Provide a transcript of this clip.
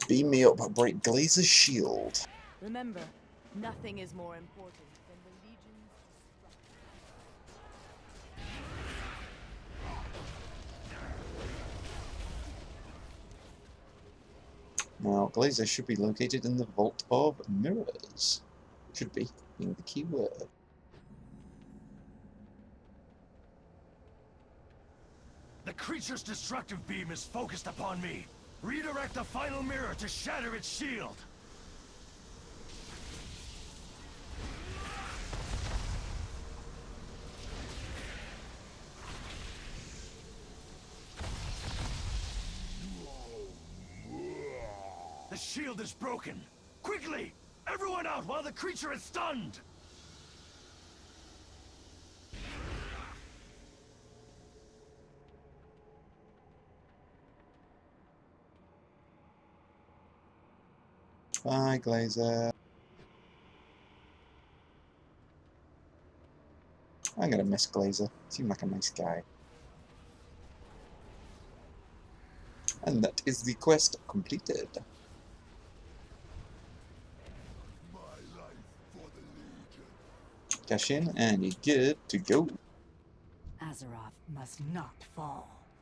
Beam me up, break Glazer's shield. Remember, nothing is more important than the Legion's destruction. Now, Glazer should be located in the Vault of Mirrors. Should be, being the key word. The creature's destructive beam is focused upon me. Redirect the final mirror to shatter its shield. The shield is broken. Quickly! Everyone out while the creature is stunned! Bye, Glazer. I'm gonna miss Glazer. Seemed like a nice guy. And that is the quest completed. Cash in, and you're good to go. Azeroth must not fall.